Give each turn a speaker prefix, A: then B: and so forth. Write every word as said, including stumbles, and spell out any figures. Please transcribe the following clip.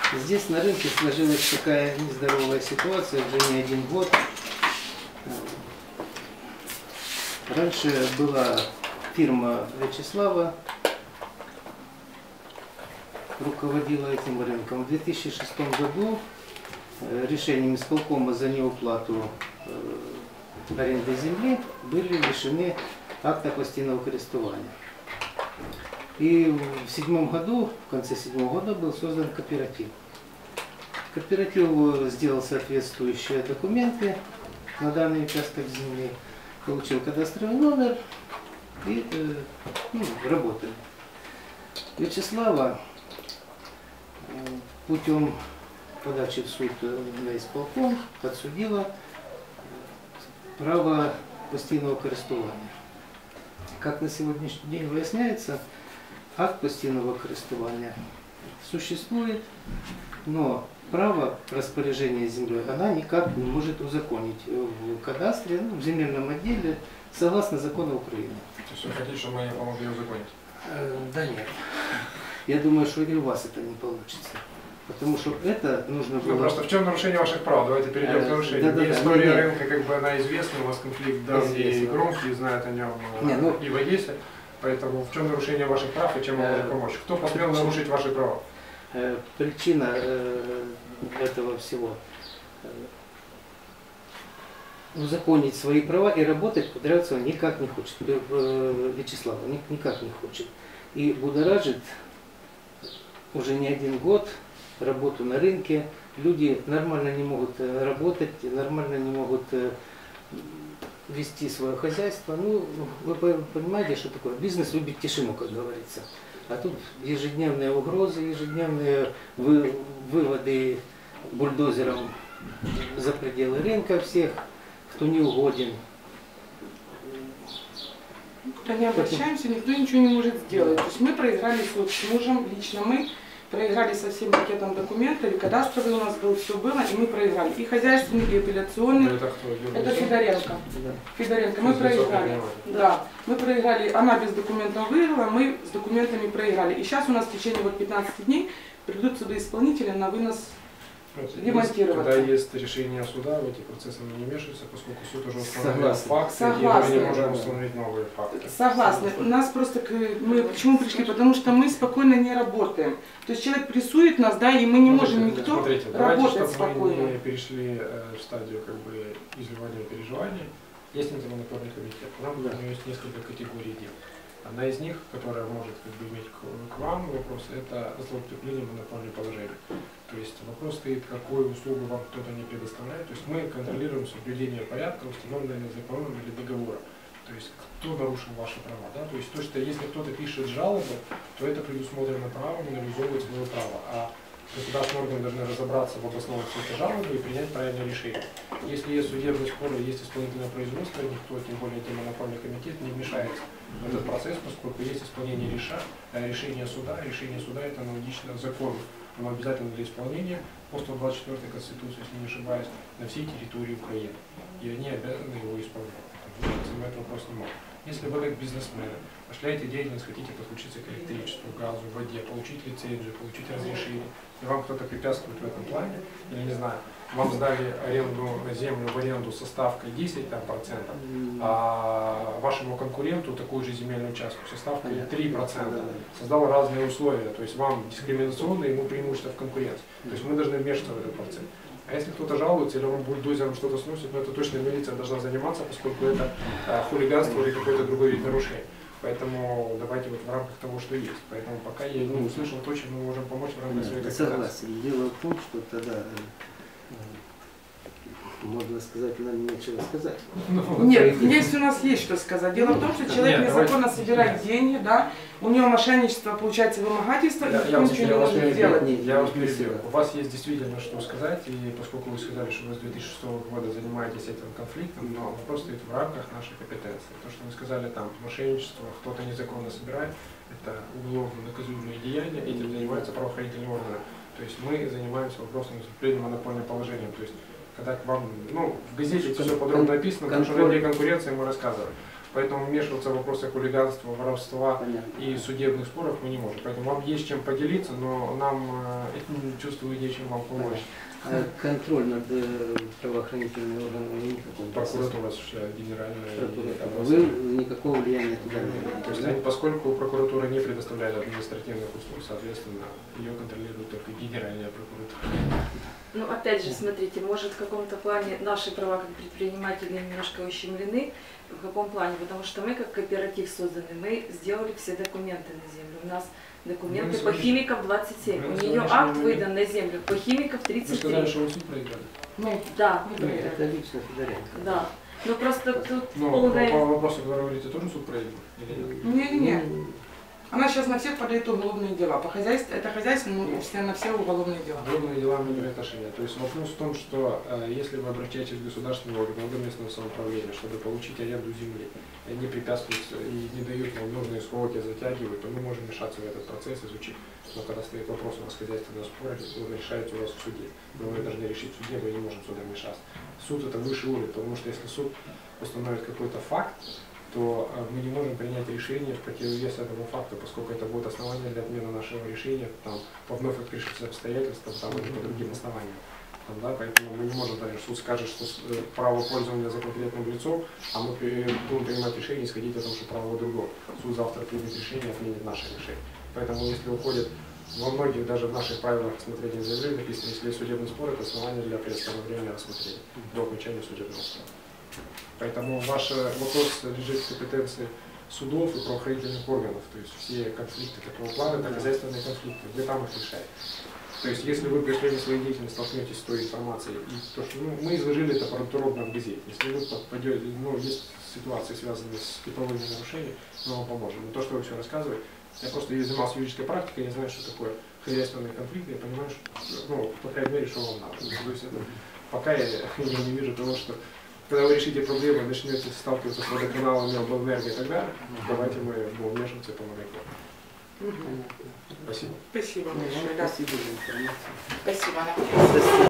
A: Здесь на рынке сложилась такая нездоровая ситуация уже не один год. Раньше была фирма Вячеслава, руководила этим рынком. В две тысячи шестом году решением исполкома за неуплату аренды земли были лишены акта постійного користування. И в две тысячи седьмом году, в конце две тысячи седьмого года был создан кооператив. Кооператив сделал соответствующие документы на данный участок земли, получил кадастровый номер и ну, работали. Вячеслава путем подачи в суд на исполком подсудила право постійного користування. Как на сегодняшний день выясняется, акт постійного користування существует, но право распоряжения землей она никак не может узаконить в кадастре, ну, в земельном отделе, согласно закону Украины.
B: То есть вы хотите, чтобы они помогли узаконить?
A: Э, да нет. Я думаю, что и у вас это не получится. Потому что это нужно было...
B: Ну, просто в чем нарушение ваших прав? Давайте перейдем э, к нарушению. Да, да, история да, рынка, как бы она известна, у вас конфликт давний и громкий, знают о нем не, ну... и в Одессе. Поэтому в чем нарушение ваших прав и чем вы можете помочь? Кто посмел нарушить ваши права?
A: Причина этого всего узаконить свои права и работать Кудрявцева никак не хочет. Вячеслава никак не хочет. И будоражит уже не один год работу на рынке. Люди нормально не могут работать, нормально не могут вести свое хозяйство. Ну, вы понимаете, что такое? Бизнес любит тишину, как говорится. А тут ежедневные угрозы, ежедневные вы, выводы бульдозером за пределы рынка всех, кто не угоден.
C: Куда не обращаемся, никто ничего не может сделать. То есть мы проиграли суд с мужем, лично мы. Проиграли со всем пакетом документов, и кадастровый у нас был, все было, и мы проиграли. И хозяйственный, и апелляционный.
B: Это кто?
C: Это Федоренко. Да. Федоренко. Мы проиграли. Да. Мы проиграли. Она без документов выиграла, мы с документами проиграли. И сейчас у нас в течение вот пятнадцати дней придут судоисполнители на вынос демонтироваться.
B: Когда есть решение суда, в эти процессы мы не вмешиваются, поскольку суд уже установил факты,
C: Согласны.
B: и мы не можем установить новые факты.
C: Согласны. У нас просто, мы почему пришли? Потому что мы спокойно не работаем. То есть человек прессует нас, да, и мы не
B: Смотрите,
C: можем никто
B: смотрите,
C: работать
B: давайте,
C: спокойно.
B: Мы не перешли э, в стадию как бы изливания переживаний. Есть антимонопольный комитет. Нам да. У него есть несколько категорий дел. Одна из них, которая может как бы иметь к, к вам вопрос, это злоупотребление монопольного положения. То есть вопрос стоит, какую услугу вам кто-то не предоставляет. То есть мы контролируем соблюдение порядка, установленного законом или договором. То есть кто нарушил ваши права. Да? То есть то, что если кто-то пишет жалобы, то это предусмотрено правом и реализовывать свое право. А государственные органы должны разобраться в обоснованности этой жалобы и принять правильное решение. Если есть судебный спор и есть исполнительное производство, никто, тем более антимонопольный комитет, не вмешается в этот процесс, поскольку есть исполнение реша, решения суда. Решение суда это аналогично закону. Оно обязательно для исполнения по сто двадцать четвёртой Конституции, если не ошибаюсь, на всей территории Украины. И они обязаны его исполнять. Мы этот вопрос не можем. Если вы как бизнесмены осуществляете деятельность, хотите подключиться к электричеству, газу, воде, получить лицензию, получить разрешение, и вам кто-то препятствует в этом плане, или не знаю, вам сдали аренду, землю в аренду со ставкой десять процентов, а вашему конкуренту такую же земельную участку со ставкой три процента, создал разные условия, то есть вам дискриминационно, ему преимущество в конкуренции. То есть мы должны вмешиваться в этот процесс. А если кто-то жалуется или он бульдозером что-то сносит, ну это точно милиция должна заниматься, поскольку это э, хулиганство или какой-то другой вид нарушения. Поэтому давайте вот в рамках того, что есть. Поэтому пока я не услышал то, чем мы можем помочь в рамках своей компетенции.
A: Согласен. Дело в том, что тогда, можно сказать, нам нечего сказать.
C: Ну, Нет, здесь у нас есть что сказать. Дело в том, что человек Нет, незаконно давайте. собирает деньги, да, у него мошенничество, получается вымогательство,
B: я,
C: и
B: я
C: ничего не может делать.
B: Я вас перебью. У вас есть действительно что сказать, и поскольку вы сказали, что вы с две тысячи шестого года занимаетесь этим конфликтом, но вопрос стоит в рамках нашей компетенции. То, что вы сказали, там, мошенничество, кто-то незаконно собирает, это уголовно наказуемые деяния, этим занимаются правоохранительные органы. То есть мы занимаемся вопросом заступления монопольным положением. То есть, когда к вам, ну, в газете все подробно написано, потому что ради конкуренции мы рассказываем. Поэтому вмешиваться в вопросы хулиганства, воровства Понятно. и судебных споров мы не можем. Поэтому вам есть чем поделиться, но нам чувствую, нечем вам помочь.
A: А контроль над э, правоохранительными органами никакого не
B: Прокуратура осуществляет генеральная.
A: прокуратура. Вы никакого влияния туда не имеете.
B: То есть, они, поскольку прокуратура не предоставляет административных услуг, соответственно, ее контролирует только генеральная прокуратура.
D: Ну, опять же, смотрите, может в каком-то плане наши права как предпринимателей немножко ущемлены. В каком плане? Потому что мы, как кооператив созданы, мы сделали все документы на землю. У нас документы
B: Мы
D: по
B: сегодня-
D: химикам двадцать семь.
B: мы
D: У
B: на
D: нее
B: сегодняшний
D: акт
B: момент-
D: выдан на землю по химикам
B: Вы
D: тридцать
B: сказали,
D: три.
B: что вы суд проиграли.
C: Мы
D: Да,
C: не
A: Нет,
C: проиграли.
A: это лично Федоренко.
D: да. Ну просто тут
B: Но по
D: полная...
B: вопросу, который вы говорите, тоже суд проиграл? Или нет?
C: Не-не-не.
A: Ну,
C: Она сейчас на всех подает уголовные дела. По хозяйству, это хозяйство, ну, все на все уголовные дела.
B: Уголовные дела не имеют отношения. То есть вопрос в том, что э, если вы обращаетесь в государственный орган, орган местного самоуправления, чтобы получить аренду земли, и они препятствуют и не дают вам нужные сроки, затягивают, то мы можем вмешаться в этот процесс, изучить. Но когда стоит вопрос у нас хозяйственного спора, он решается у вас в суде. Но вы должны решить в суде, мы не можем сюда вмешаться. Суд это высший уровень, потому что если суд установит какой-то факт, то э, мы не можем принять решение в противовес этому факту, поскольку это будет основание для отмены нашего решения там, по вновь открывшимся обстоятельствам там, или по другим основаниям. Там, да, поэтому мы не можем, например, суд скажет, что э, право пользования за конкретным лицом, а мы при- будем принимать решение, исходить о том, что право другого. Суд завтра примет решение, отменит наше решение. Поэтому если уходит во многих, даже в наших правилах рассмотрения заявлений написано, если есть судебный спор, это основание для приостановления рассмотрения до окончания судебного спора. Поэтому ваш вопрос лежит в компетенции судов и правоохранительных органов. То есть все конфликты такого плана, это хозяйственные конфликты, вы там их решаете. То есть если вы при осуществлении своей деятельности столкнетесь с той информацией, и то, что ну, мы изложили это подробно в газете, если вы попадете, ну, есть ситуации, связанные с типовыми нарушениями, мы вам поможем. Но то, что вы все рассказываете, я просто занимался юридической практикой, я знаю, что такое хозяйственные конфликты, я понимаю, что, ну, по крайней мере, что вам надо. То есть это, пока я, я не вижу того, что когда вы решите проблемы, начнете сталкиваться с водоканалами, облэнерго и так далее, давайте мы будем вмешиваться и помогать вам. Спасибо.
C: Спасибо
A: ну,
C: большое. Да.
A: Спасибо за информацию.
C: Спасибо.
A: До свидания.